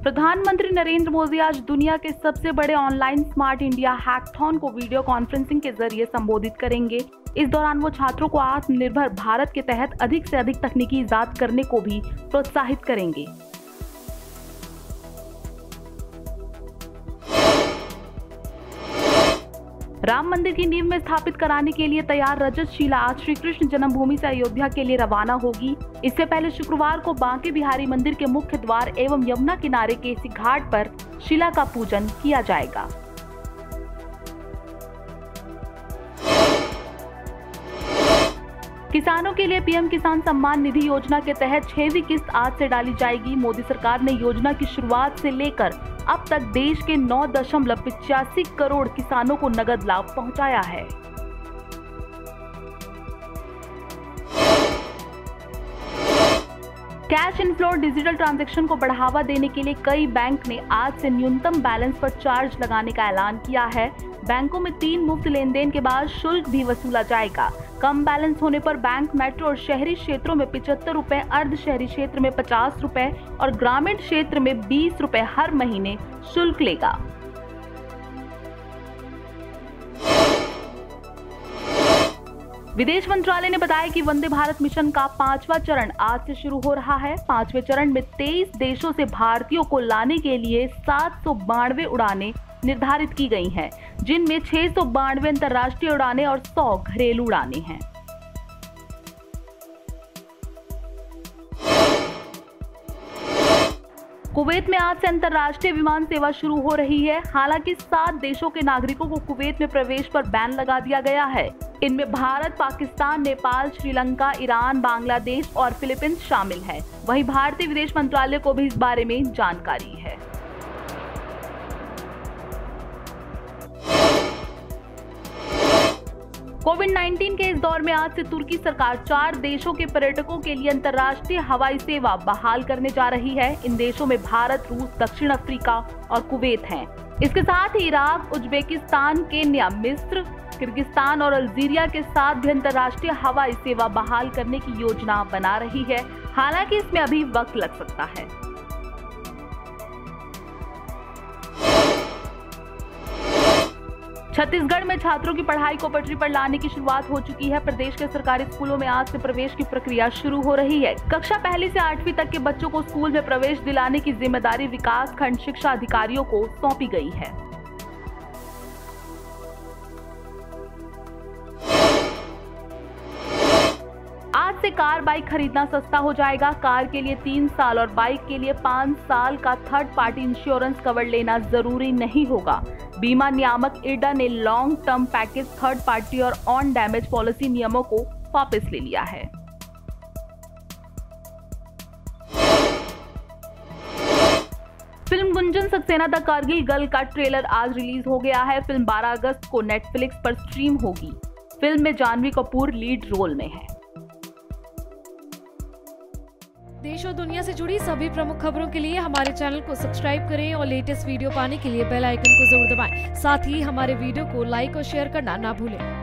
प्रधानमंत्री नरेंद्र मोदी आज दुनिया के सबसे बड़े ऑनलाइन स्मार्ट इंडिया हैकाथॉन को वीडियो कॉन्फ्रेंसिंग के जरिए संबोधित करेंगे। इस दौरान वो छात्रों को आत्मनिर्भर भारत के तहत अधिक से अधिक तकनीकी इजाद करने को भी प्रोत्साहित करेंगे। राम मंदिर की नींव में स्थापित कराने के लिए तैयार रजत शिला आज श्री कृष्ण जन्मभूमि से अयोध्या के लिए रवाना होगी। इससे पहले शुक्रवार को बांके बिहारी मंदिर के मुख्य द्वार एवं यमुना किनारे के इसी घाट पर शिला का पूजन किया जाएगा। किसानों के लिए पीएम किसान सम्मान निधि योजना के तहत 6वीं किस्त आज से डाली जाएगी। मोदी सरकार ने योजना की शुरुआत से लेकर अब तक देश के 9.85 करोड़ किसानों को नगद लाभ पहुंचाया है। कैश इनफ्लो और डिजिटल ट्रांजैक्शन को बढ़ावा देने के लिए कई बैंक ने आज से न्यूनतम बैलेंस पर चार्ज लगाने का ऐलान किया है। बैंकों में 3 मुफ्त लेनदेन के बाद शुल्क भी वसूला जाएगा। कम बैलेंस होने पर बैंक मेट्रो और शहरी क्षेत्रों में 75 रुपए, अर्ध शहरी क्षेत्र में 50 रुपए और ग्रामीण क्षेत्र में 20 रुपए हर महीने शुल्क लेगा। विदेश मंत्रालय ने बताया कि वंदे भारत मिशन का 5वां चरण आज से शुरू हो रहा है। 5वें चरण में 23 देशों से भारतीयों को लाने के लिए 792 उड़ानें निर्धारित की गई हैं, जिनमें 692 अंतर्राष्ट्रीय उड़ानें और 100 घरेलू उड़ानें हैं। कुवैत में आज से अंतर्राष्ट्रीय विमान सेवा शुरू हो रही है। हालांकि 7 देशों के नागरिकों को कुवैत में प्रवेश पर बैन लगा दिया गया है। इनमें भारत, पाकिस्तान, नेपाल, श्रीलंका, ईरान, बांग्लादेश और फिलीपींस शामिल है। वहीं भारतीय विदेश मंत्रालय को भी इस बारे में जानकारी है। कोविड-19 के इस दौर में आज से तुर्की सरकार 4 देशों के पर्यटकों के लिए अंतर्राष्ट्रीय हवाई सेवा बहाल करने जा रही है। इन देशों में भारत, रूस, दक्षिण अफ्रीका और कुवैत हैं। इसके साथ ही इराक, उज्बेकिस्तान, केन्या, मिस्र, किर्गिस्तान और अल्जीरिया के साथ भी अंतर्राष्ट्रीय हवाई सेवा बहाल करने की योजना बना रही है। हालांकि इसमें अभी वक्त लग सकता है। छत्तीसगढ़ में छात्रों की पढ़ाई को पटरी पर लाने की शुरुआत हो चुकी है। प्रदेश के सरकारी स्कूलों में आज से प्रवेश की प्रक्रिया शुरू हो रही है। कक्षा 1 से 8वीं तक के बच्चों को स्कूल में प्रवेश दिलाने की जिम्मेदारी विकास खंड शिक्षा अधिकारियों को सौंपी गई है। आज से कार बाइक खरीदना सस्ता हो जाएगा। कार के लिए 3 साल और बाइक के लिए 5 साल का थर्ड पार्टी इंश्योरेंस कवर लेना जरूरी नहीं होगा। बीमा नियामक इरडा ने long term package, third party और ऑन डैमेज पॉलिसी नियमों को वापस ले लिया है। Film Gunjan Saxena the Kargil girl का ट्रेलर आज रिलीज हो गया है। फिल्म 12 अगस्त को नेटफ्लिक्स पर स्ट्रीम होगी। फिल्म में जानवी कपूर लीड रोल में है। देश और दुनिया से जुड़ी सभी प्रमुख खबरों के लिए हमारे चैनल को सब्सक्राइब करें और लेटेस्ट वीडियो पाने के लिए बेल आइकन को जरूर दबाएं। साथ ही हमारे वीडियो को लाइक और शेयर करना ना भूलें।